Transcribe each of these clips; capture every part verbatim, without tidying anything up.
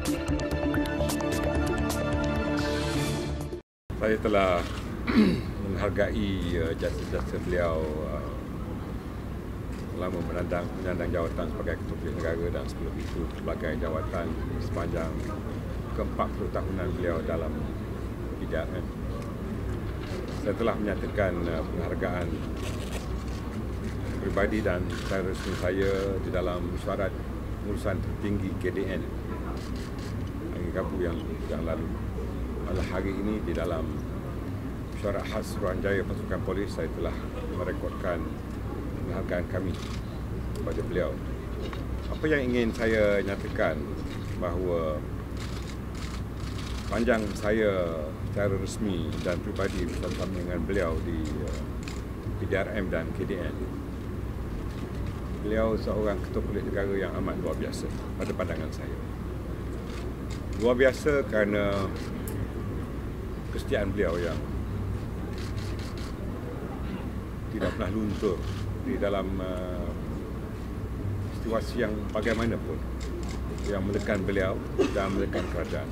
Saya telah menghargai uh, jasa-jasa beliau uh, selama menandang, menyandang jawatan sebagai Ketua Polis Negara dan sebelum itu sebagai jawatan sepanjang ke empat puluh tahunan beliau dalam P D R M. Saya telah menyatakan uh, penghargaan pribadi dan secara resmi saya di dalam mesyuarat pengurusan tertinggi K D N hari Rabu yang, yang lalu. Malah hari ini di dalam mesyuarat khas Suruhanjaya Pasukan Polis saya telah merekodkan penghargaan kami kepada beliau. Apa yang ingin saya nyatakan bahawa panjang saya secara resmi dan pribadi bersama dengan beliau di P D R M dan K D N, beliau seorang Ketua Polis Negara yang amat luar biasa pada pandangan saya. Luar biasa kerana kesetiaan beliau yang tidak pernah luntur di dalam uh, situasi yang bagaimanapun yang menekan beliau dan menekan kerajaan.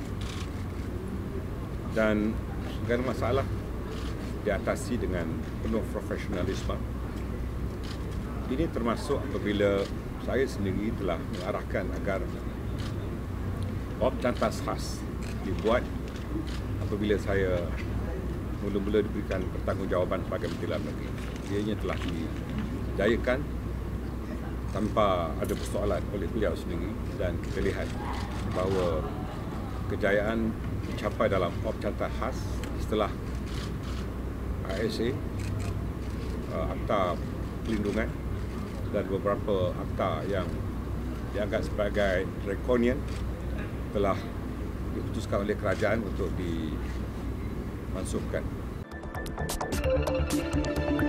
Dan segala masalah diatasi dengan penuh profesionalisme. Ini termasuk apabila saya sendiri telah mengarahkan agar Op Cantas khas dibuat apabila saya mula-mula diberikan pertanggungjawaban sebagai Menteri Dalam Negeri. Ianya telah dijayakan tanpa ada persoalan oleh beliau sendiri dan kita lihat bahawa kejayaan dicapai dalam Op Cantas khas setelah I S A, Akta Perlindungan dan beberapa akta yang dianggap sebagai draconian telah diputuskan oleh kerajaan untuk dimansuhkan.